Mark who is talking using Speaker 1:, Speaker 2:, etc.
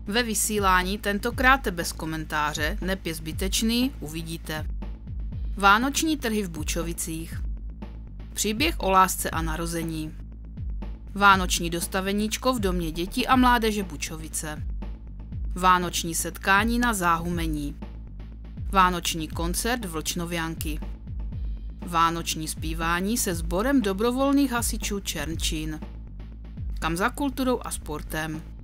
Speaker 1: Ve vysílání tentokrát bez komentáře, neb je zbytečný, uvidíte. Vánoční trhy v Bučovicích. Příběh o lásce a narození. Vánoční dostaveníčko v domě dětí a mládeže Bučovice. Vánoční setkání na Záhumení. Vánoční koncert Vlčnovianky. Vánoční zpívání se sborem dobrovolných hasičů Černčín. Kam za kulturou a sportem.